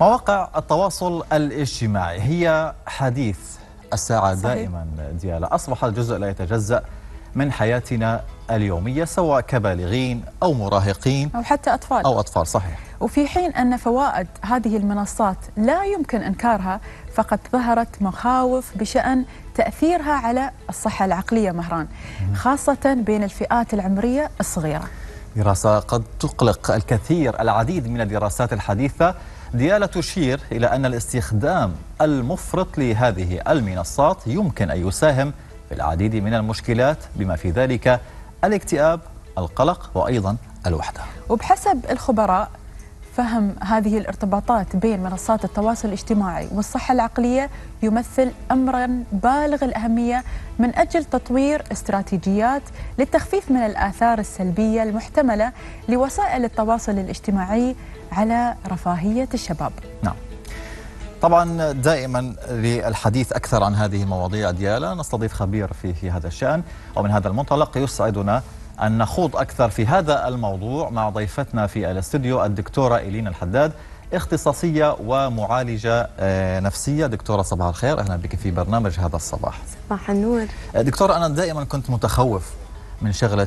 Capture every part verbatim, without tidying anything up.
مواقع التواصل الاجتماعي هي حديث الساعة صحيح. دائما ديالا، أصبحت جزء لا يتجزأ من حياتنا اليومية، سواء كبالغين أو مراهقين أو حتى أطفال أو أطفال صحيح. وفي حين أن فوائد هذه المنصات لا يمكن إنكارها، فقد ظهرت مخاوف بشأن تأثيرها على الصحة العقلية مهران، خاصة بين الفئات العمرية الصغيرة. دراسة قد تقلق الكثير، العديد من الدراسات الحديثة ديالة تشير إلى أن الاستخدام المفرط لهذه المنصات يمكن أن يساهم في العديد من المشكلات، بما في ذلك الاكتئاب، القلق، وأيضا الوحدة. وبحسب الخبراء، فهم هذه الارتباطات بين منصات التواصل الاجتماعي والصحة العقلية يمثل أمرا بالغ الأهمية من أجل تطوير استراتيجيات للتخفيف من الآثار السلبية المحتملة لوسائل التواصل الاجتماعي على رفاهية الشباب. نعم. طبعا دائما للحديث أكثر عن هذه المواضيع ديالا نستضيف خبير في في هذا الشأن، ومن هذا المنطلق يسعدنا أن نخوض أكثر في هذا الموضوع مع ضيفتنا في الاستوديو الدكتورة إيلين الحداد، اختصاصية ومعالجة نفسية. دكتورة صباح الخير، أهلا بك في برنامج هذا الصباح. صباح النور. دكتورة، أنا دائما كنت متخوف من شغلة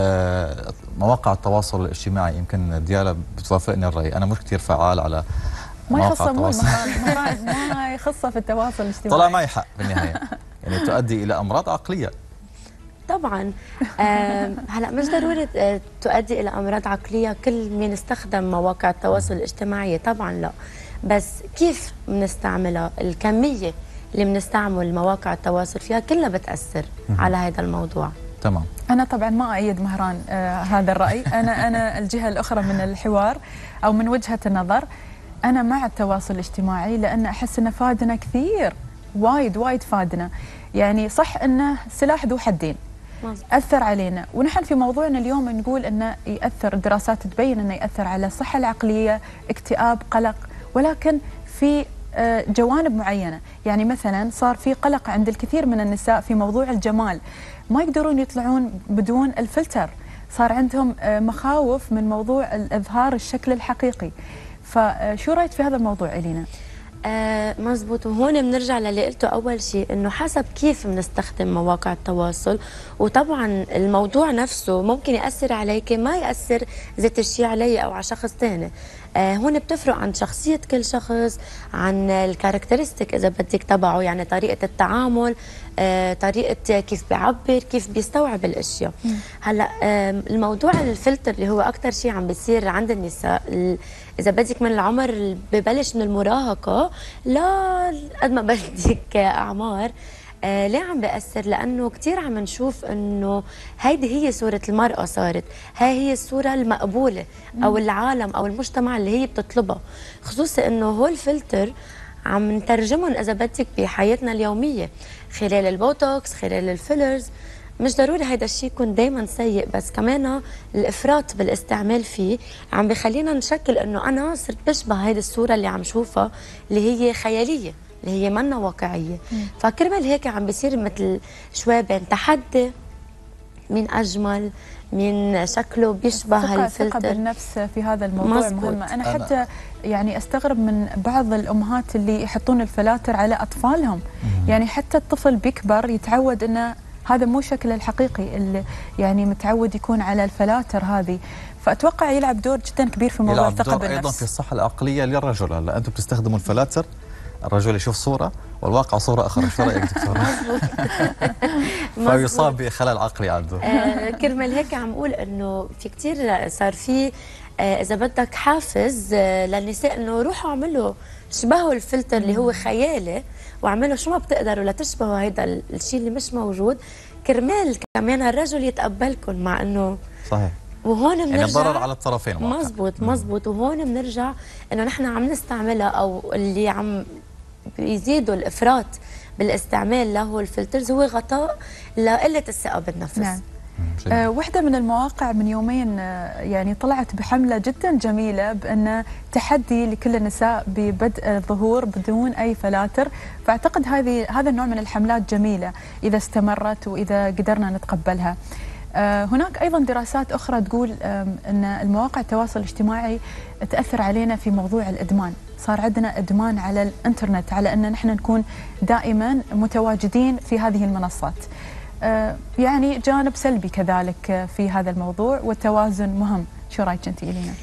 مواقع التواصل الاجتماعي، يمكن ديالا بتوافقني الرأي، أنا مش كثير فعال على ما يخصه مو ما يخصه في التواصل الاجتماعي، طلع معي حق في النهاية، يعني تؤدي إلى أمراض عقلية. طبعا هلا مش ضروري تؤدي الى امراض عقليه كل مين استخدم مواقع التواصل الاجتماعي، طبعا لا، بس كيف بنستعملها، الكميه اللي بنستعمل مواقع التواصل فيها كلها بتاثر على هذا الموضوع. تمام. انا طبعا ما ايد مهران آه هذا الراي، انا انا الجهه الاخرى من الحوار او من وجهه النظر، انا مع التواصل الاجتماعي لان احس انه فادنا كثير، وايد وايد فادنا، يعني صح انه سلاح ذو حدين، أثر علينا، ونحن في موضوعنا اليوم نقول أنه يأثر، الدراسات تبين أنه يأثر على الصحة العقلية، اكتئاب، قلق، ولكن في جوانب معينة. يعني مثلا صار في قلق عند الكثير من النساء في موضوع الجمال، ما يقدرون يطلعون بدون الفلتر، صار عندهم مخاوف من موضوع إظهار الشكل الحقيقي. فشو رأيك في هذا الموضوع إلينا؟ آه مزبوط، وهون بنرجع للي قلته أول شيء، إنه حسب كيف بنستخدم مواقع التواصل، وطبعا الموضوع نفسه ممكن يأثر عليك ما يأثر ذات الشيء علي أو على شخص ثاني. آه هون بتفرق عن شخصية كل شخص، عن الكاركترستيك إذا بدك تبعه، يعني طريقة التعامل، آه طريقة كيف بيعبر، كيف بيستوعب الأشياء. م. هلا آه الموضوع الفلتر اللي هو أكثر شيء عم بيصير عند النساء، إذا بدك من العمر ببلش من المراهقة لا قد ما بدك أعمار. آه ليه عم بأثر؟ لأنه كتير عم نشوف إنه هيدي هي صورة المرأة، صارت هاي هي الصورة المقبولة أو العالم أو المجتمع اللي هي بتطلبها، خصوصا إنه هو الفلتر عم نترجمهم إذا بدك بحياتنا اليومية خلال البوتوكس، خلال الفيلرز. مش ضروري هيدا الشيء يكون دايما سيء، بس كمان الافراط بالاستعمال فيه عم بخلينا نشكل انه انا صرت بشبه هيدي الصوره اللي عم شوفها اللي هي خياليه، اللي هي منا واقعيه. فكرمال هيك عم بيصير مثل شوي بين تحدي، مين اجمل، مين شكله بيشبه هالفلتر. الثقة بالنفس في هذا الموضوع مهمة. أنا حتى أنا يعني أستغرب من بعض الأمهات اللي يحطون الفلاتر على أطفالهم. مم. يعني حتى الطفل بيكبر يتعود أنه هذا مو شكله الحقيقي، اللي يعني متعود يكون على الفلاتر هذه، فأتوقع يلعب دور جدا كبير في موضوع الثقة بالنفس. أيضا في الصحة العقلية للرجل. هلا أنتم بتستخدموا الفلاتر، الرجل يشوف صورة والواقع صورة أخرى، شو رأيك دكتورة؟ فيصاب بخلل عقلي عنده. آه كرمال هيك عم أقول إنه في كتير صار في آه إذا بدك حافز آه للنساء إنه روحوا اعملوا شبهوا الفلتر اللي هو خيالي، واعملوا شو ما بتقدروا لتشبهوا هيدا الشيء اللي مش موجود، كرمال كمان الرجل يتقبلكم. مع انه صحيح، وهون بنرجع يعني الضرر على الطرفين. مزبوط مزبوط. وهون بنرجع انه نحن عم نستعملها، او اللي عم بيزيدوا الافراط بالاستعمال له الفلترز هو غطاء لقله الثقه بالنفس. نعم. آه واحدة من المواقع من يومين آه يعني طلعت بحملة جدا جميلة بأن تحدي لكل النساء ببدء الظهور بدون أي فلاتر، فأعتقد هذه هذا النوع من الحملات جميلة إذا استمرت وإذا قدرنا نتقبلها. آه هناك أيضا دراسات أخرى تقول آه أن المواقع التواصل الاجتماعي تأثر علينا في موضوع الإدمان، صار عندنا ادمان على الانترنت، على ان نحن نكون دائما متواجدين في هذه المنصات. آه يعني جانب سلبي كذلك في هذا الموضوع، والتوازن مهم. شو رايك انت إلينا؟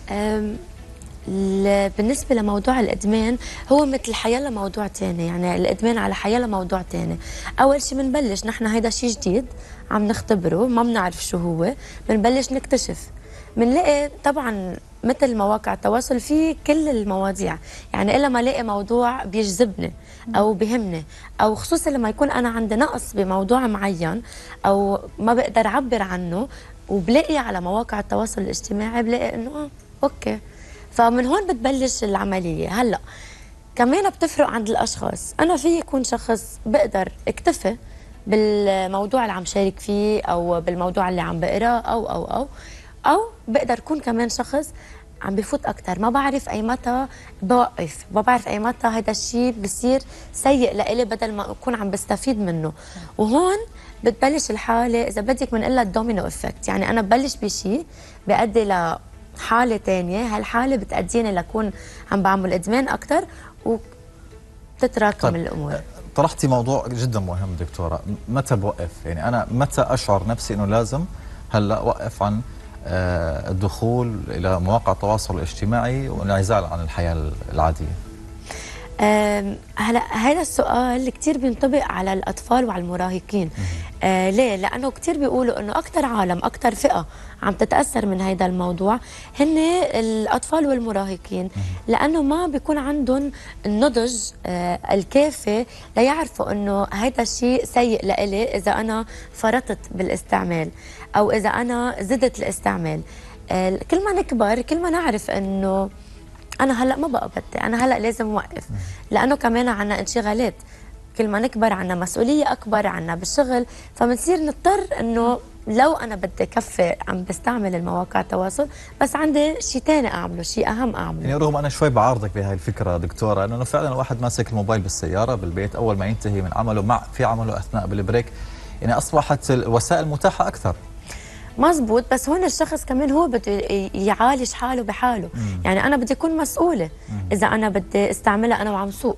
بالنسبة لموضوع الإدمان هو مثل حيلا موضوع تاني، يعني الإدمان على حيلا موضوع تاني. أول شيء بنبلش نحن هيدا شيء جديد عم نختبره، ما بنعرف شو هو، بنبلش نكتشف، بنلاقي طبعا مثل مواقع التواصل في كل المواضيع، يعني إلا ما لاقي موضوع بيجذبني أو بيهمني، أو خصوصا لما يكون أنا عندي نقص بموضوع معين أو ما بقدر أعبر عنه، وبلاقي على مواقع التواصل الاجتماعي بلاقي إنه آه أوكي. فمن هون بتبلش العملية. هلأ كمان بتفرق عند الأشخاص، أنا في يكون شخص بقدر اكتفي بالموضوع اللي عم شارك فيه أو بالموضوع اللي عم بقراه أو أو أو أو بقدر أكون كمان شخص عم بفوت أكتر، ما بعرف أي متى بوقف، ما بعرف أي متى هذا الشيء بصير سيء لإلي بدل ما أكون عم بستفيد منه. وهون بتبلش الحالة إذا بدك بنقول لها الدومينو إفكت، يعني أنا ببلش بشيء بيؤدي ل حالة تانية، هالحالة بتأديني لكون عم بعمل إدمان أكتر وبتتراكم طيب الأمور. طرحتي موضوع جدا مهم دكتورة، متى بوقف؟ يعني أنا متى أشعر نفسي أنه لازم هلأ وقف عن الدخول إلى مواقع التواصل الاجتماعي والانعزال عن الحياة العادية؟ هلا هذا السؤال كثير بينطبق على الاطفال وعلى المراهقين. آه ليه؟ لانه كثير بيقولوا انه اكثر عالم اكثر فئه عم تتاثر من هذا الموضوع هن الاطفال والمراهقين، لانه ما بيكون عندهم النضج آه الكافي ليعرفوا انه هذا الشيء سيء لإلي اذا انا فرطت بالاستعمال او اذا انا زدت الاستعمال. آه كل ما نكبر كل ما نعرف انه أنا هلأ ما بقى بدي، أنا هلأ لازم أوقف، لأنه كمان عنا انشغالات، كل ما نكبر عنا مسؤولية أكبر عنا بالشغل، فبنصير نضطر إنه لو أنا بدي كفي عم بستعمل المواقع التواصل بس عندي شيء ثاني أعمله، شيء أهم أعمله. يعني رغم أنا شوي بعارضك بهاي الفكرة دكتورة، إنه فعلا الواحد ماسك الموبايل بالسيارة بالبيت أول ما ينتهي من عمله مع في عمله أثناء بالبريك، يعني أصبحت الوسائل متاحة أكثر. مزبوط، بس هون الشخص كمان هو بده يعالج حاله بحاله. مم. يعني أنا بدي أكون مسؤولة. مم. إذا أنا بدي استعملها أنا وعم سوق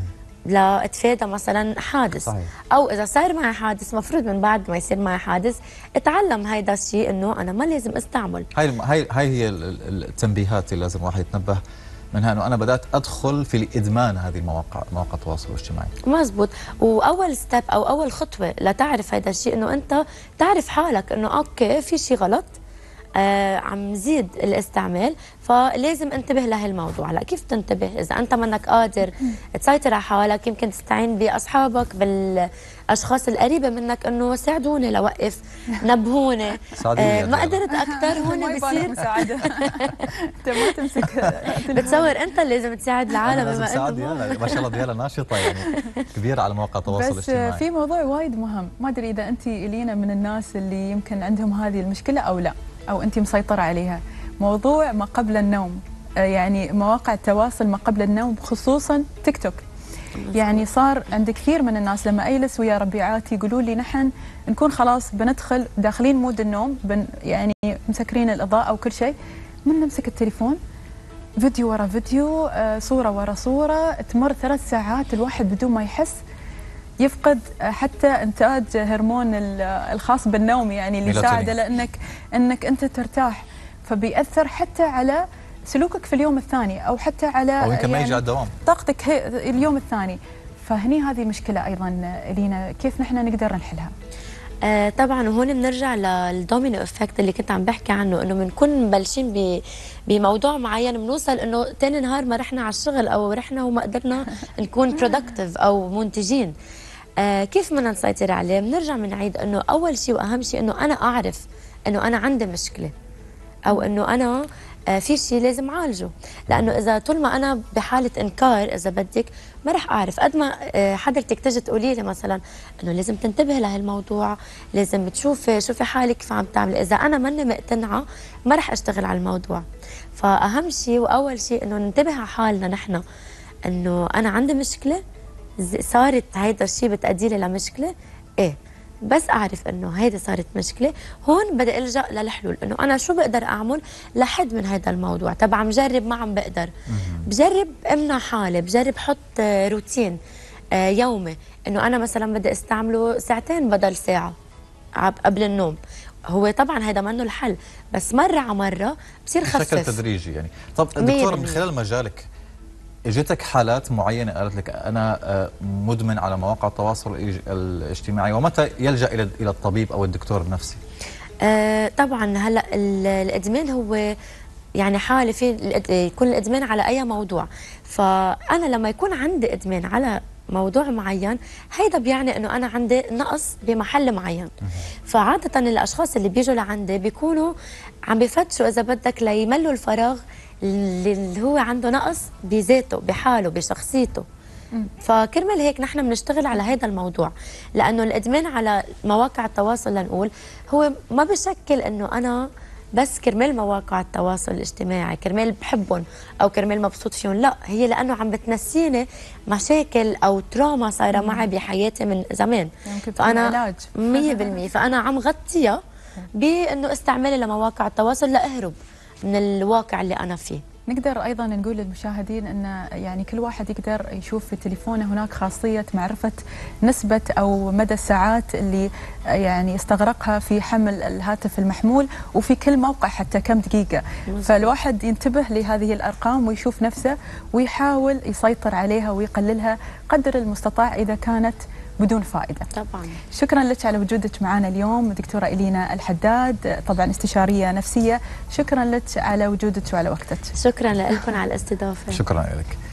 لأتفادى مثلا حادث. صحيح. أو إذا صار معي حادث مفروض من بعد ما يصير معي حادث اتعلم هيدا الشيء إنه أنا ما لازم استعمل. هاي هاي هاي هي التنبيهات اللي لازم الواحد يتنبه منها، انه انا بدات ادخل في الادمان هذه المواقع، مواقع التواصل الاجتماعي. مزبوط، واول ستيب او اول خطوه لتعرف هذا الشيء انه انت تعرف حالك انه اوكي في شيء غلط، آه عم زيد الاستعمال، فلازم انتبه لهالموضوع. هلا كيف تنتبه؟ اذا انت منك قادر تسيطر على حالك يمكن تستعين باصحابك، بالاشخاص القريبه منك انه ساعدوني لوقف، نبهوني. آه ما قدرت اكثر هون بصير مساعده. انت ما تمسك بتصور انت لازم تساعد العالم بما انت ما شاء الله ديالا ناشطه يعني كبيره على مواقع التواصل الاجتماعي. بس في موضوع وايد مهم، ما ادري اذا انت إلينا من الناس اللي يمكن عندهم هذه المشكله او لا، أو أنت مسيطرة عليها، موضوع ما قبل النوم. يعني مواقع التواصل ما قبل النوم خصوصا تيك توك. يعني صار عند كثير من الناس لما أجلس ويا ربيعاتي يقولوا لي نحن نكون خلاص بندخل داخلين مود النوم، بن يعني مسكرين الإضاءة وكل شيء، من نمسك التليفون فيديو ورا فيديو، صورة ورا صورة، تمر ثلاث ساعات الواحد بدون ما يحس يفقد حتى انتاج هرمون الخاص بالنوم، يعني اللي يساعده لانك انك انت ترتاح، فبيأثر حتى على سلوكك في اليوم الثاني او حتى على او يمكن ما يجي على الدوام طاقتك اليوم الثاني. فهني هذه مشكله ايضا إلينا، كيف نحن نقدر نحلها؟ آه طبعا وهون بنرجع للدومينو افكت اللي كنت عم بحكي عنه، انه بنكون مبلشين بموضوع معين بنوصل انه ثاني نهار ما رحنا على الشغل او رحنا وما قدرنا نكون برودكتيف او منتجين. آه كيف بدنا نسيطر عليه؟ بنرجع بنعيد انه اول شيء واهم شيء انه انا اعرف انه انا عندي مشكله او انه انا آه في شيء لازم اعالجه، لانه اذا طول ما انا بحاله انكار اذا بدك ما رح اعرف. قد ما آه حضرتك تجي تقولي لي مثلا انه لازم تنتبه لهالموضوع، لازم تشوفي شوفي حالك كيف عم تعملي، اذا انا ماني مقتنعه ما رح اشتغل على الموضوع. فاهم شيء واول شيء انه ننتبه على حالنا نحن، انه انا عندي مشكله، صارت هيدا الشيء بتأدي لي لمشكله، ايه بس اعرف انه هيدي صارت مشكله، هون بدي الجا للحلول، انه انا شو بقدر اعمل لحد من هذا الموضوع. طبعا مجرب ما عم بقدر، بجرب امنع حالي، بجرب حط روتين يومي، انه انا مثلا بدي استعمله ساعتين بدل ساعه قبل النوم. هو طبعا هذا منه الحل، بس مره على مره بصير خفف بشكل تدريجي يعني. طب دكتوره، من خلال مجالك اجتك حالات معينه قالت لك انا مدمن على مواقع التواصل الاجتماعي، ومتى يلجا الى الى الطبيب او الدكتور النفسي؟ آه طبعا هلا الادمان هو يعني حالة في يكون الادمان على اي موضوع، فانا لما يكون عندي ادمان على موضوع معين هيدا بيعني انه انا عندي نقص بمحل معين. فعاده الاشخاص اللي بيجوا لعندي بيكونوا عم بفتشوا اذا بدك ليملوا الفراغ اللي هو عنده نقص بذاته بحاله بشخصيته. فكرمال هيك نحن بنشتغل على هذا الموضوع، لانه الادمان على مواقع التواصل لنقول هو ما بشكل انه انا بس كرمال مواقع التواصل الاجتماعي كرمال بحبهم او كرمال مبسوط فيهم، لا، هي لانه عم بتنسيني مشاكل او تروما صايره معي بحياتي من زمان. فانا مية بالمية فانا عم غطيها بانه استعمالي لمواقع التواصل لاهرب من الواقع اللي انا فيه. نقدر ايضا نقول للمشاهدين ان يعني كل واحد يقدر يشوف في تليفونه هناك خاصيه معرفه نسبه او مدى الساعات اللي يعني استغرقها في حمل الهاتف المحمول، وفي كل موقع حتى كم دقيقه. فالواحد ينتبه لهذه الارقام ويشوف نفسه ويحاول يسيطر عليها ويقللها قدر المستطاع اذا كانت بدون فائدة. طبعا. شكرا لك على وجودك معنا اليوم دكتورة إلينا الحداد، طبعا استشارية نفسية. شكرا لك على وجودك وعلى وقتك. شكرا لكم على الاستضافة. شكرا لك.